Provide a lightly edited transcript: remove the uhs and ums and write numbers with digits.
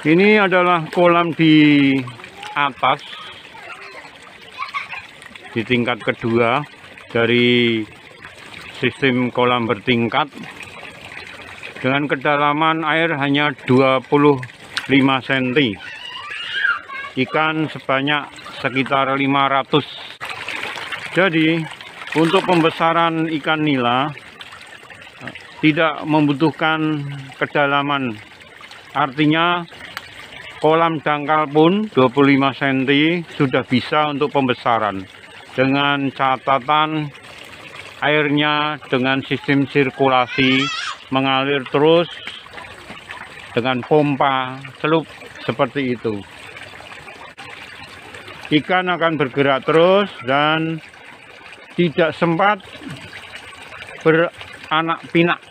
Ini adalah kolam di atas, di tingkat kedua dari sistem kolam bertingkat, dengan kedalaman air hanya 25 cm. Ikan sebanyak sekitar 500. Jadi untuk pembesaran ikan nila tidak membutuhkan kedalaman, artinya kolam dangkal pun 25 cm sudah bisa untuk pembesaran, dengan catatan airnya dengan sistem sirkulasi mengalir terus dengan pompa celup seperti itu. Ikan akan bergerak terus dan tidak sempat beranak pinak.